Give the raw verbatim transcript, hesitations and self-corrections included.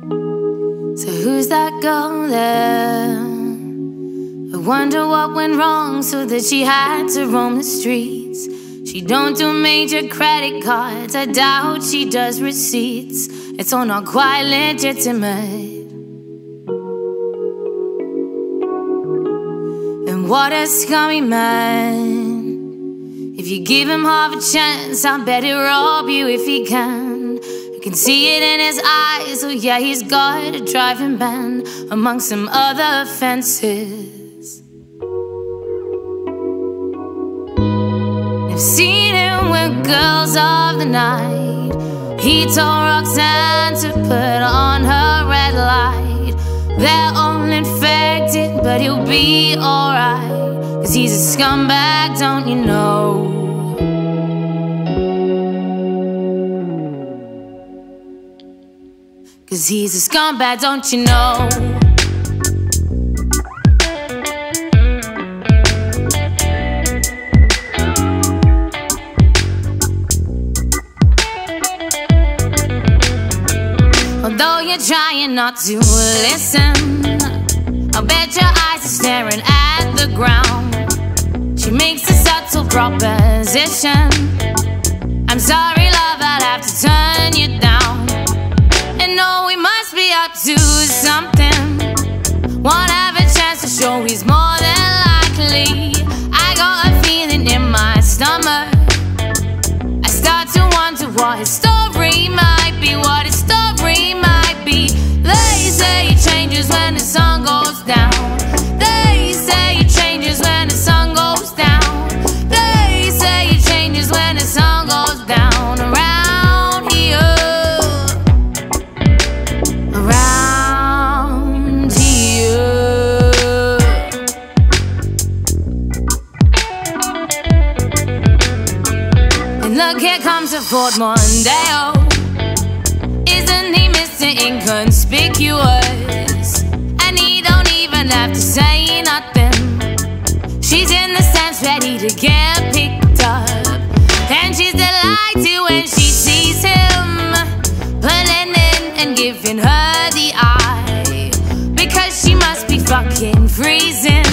So who's that girl there? I wonder what went wrong so that she had to roam the streets. She don't do major credit cards, I doubt she does receipts. It's all not quite legitimate. And what a scummy man. If you give him half a chance, I bet he'll rob you if he can. You can see it in his eyes, oh yeah, he's got a driving ban among some other offenses. I've seen him with girls of the night. He told Roxanne to put on her red light. They're all infected, but he'll be alright, 'cause he's a scumbag, don't you know? 'Cause he's a scumbag, don't you know? Although you're trying not to listen, I'll bet your eyes are staring at the ground. She makes a subtle proposition. I'm sorry, love, I'd have to turn you down. And no, we must be up to something. Won't have a chance to show he's more than likely. I got a feeling in my stomach. I start to wonder what his story might be, what his story might be. They say he changes when the sun goes down. They say he changes when the sun goes down. They say he changes when the sun goes down. Around here, around here. And look, here comes a Ford Mondeo. Isn't he Mister Inconspicuous? And he don't even have to say nothing. She's in the stands ready to get picked up, and she's delighted when she sees him pulling in and giving her the eye, because she must be fucking freezing.